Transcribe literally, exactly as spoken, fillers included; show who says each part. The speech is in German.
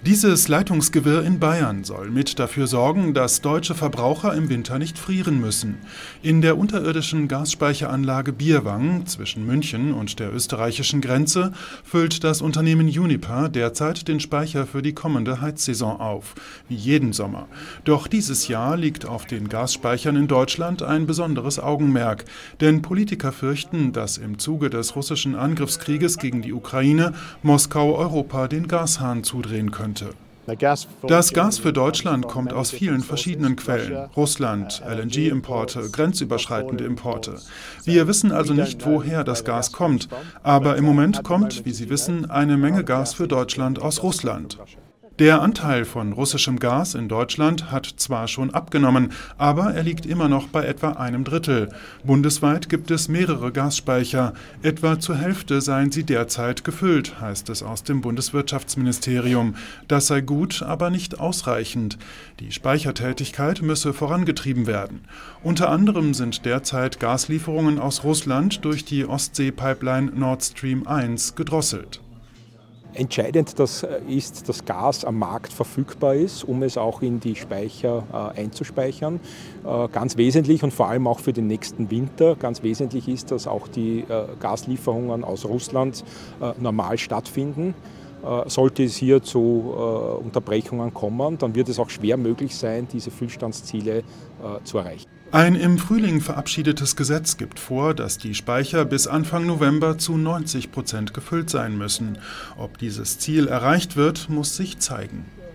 Speaker 1: Dieses Leitungsgewirr in Bayern soll mit dafür sorgen, dass deutsche Verbraucher im Winter nicht frieren müssen. In der unterirdischen Gasspeicheranlage Bierwang zwischen München und der österreichischen Grenze füllt das Unternehmen Uniper derzeit den Speicher für die kommende Heizsaison auf, wie jeden Sommer. Doch dieses Jahr liegt auf den Gasspeichern in Deutschland ein besonderes Augenmerk, denn Politiker fürchten, dass im Zuge des russischen Angriffskrieges gegen die Ukraine Moskau Europa den Gashahn zudrehen könnte. Das Gas für Deutschland kommt aus vielen verschiedenen Quellen. Russland, L N G-Importe, grenzüberschreitende Importe. Wir wissen also nicht, woher das Gas kommt. Aber im Moment kommt, wie Sie wissen, eine Menge Gas für Deutschland aus Russland. Der Anteil von russischem Gas in Deutschland hat zwar schon abgenommen, aber er liegt immer noch bei etwa einem Drittel. Bundesweit gibt es mehrere Gasspeicher. Etwa zur Hälfte seien sie derzeit gefüllt, heißt es aus dem Bundeswirtschaftsministerium. Das sei gut, aber nicht ausreichend. Die Speichertätigkeit müsse vorangetrieben werden. Unter anderem sind derzeit Gaslieferungen aus Russland durch die Ostsee-Pipeline Nord Stream eins gedrosselt.
Speaker 2: Entscheidend das ist, dass Gas am Markt verfügbar ist, um es auch in die Speicher äh, einzuspeichern. Äh, ganz wesentlich und vor allem auch für den nächsten Winter, ganz wesentlich ist, dass auch die äh, Gaslieferungen aus Russland äh, normal stattfinden. Äh, sollte es hier zu äh, Unterbrechungen kommen, dann wird es auch schwer möglich sein, diese Füllstandsziele äh, zu erreichen.
Speaker 1: Ein im Frühling verabschiedetes Gesetz gibt vor, dass die Speicher bis Anfang November zu neunzig Prozent gefüllt sein müssen. Ob dieses Ziel erreicht wird, muss sich zeigen.